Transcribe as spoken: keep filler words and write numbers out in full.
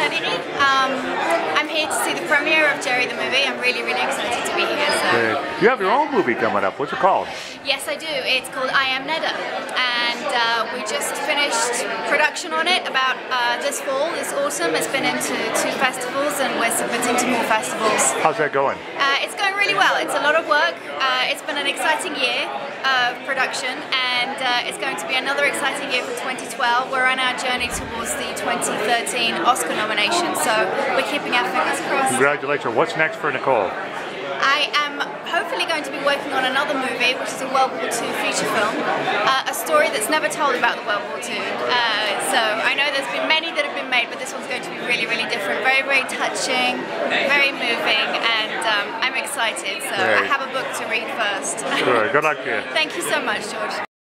Sadighi. Um, I'm here to see the premiere of Jerry the movie. I'm really, really excited to be here. So. You have your own movie coming up. What's it called? Yes, I do. It's called I Am Neda, and uh, we just finished production on it about uh, this fall, this autumn. It's been into two festivals, and we're submitting to more festivals. How's that going? Uh, it's going really well. It's a lot of work. Uh, it's been an exciting year of production, and uh, it's going to be another exciting year for twenty twelve. We're on our journey towards the twenty thirteen Oscar nomination, so we're keeping our fingers crossed. Congratulations. What's next for Nicole? I am hopefully going to be working on another movie, which is a World War Two feature film, uh, a story that's never told about the World War Two. Uh, so I know there's been many that have been made, but this one's going to be really, really different, very, very touching, very moving, and um, I'm excited. So Great. I have a book to read first. Sure. Good luck to you. Thank you so much, George.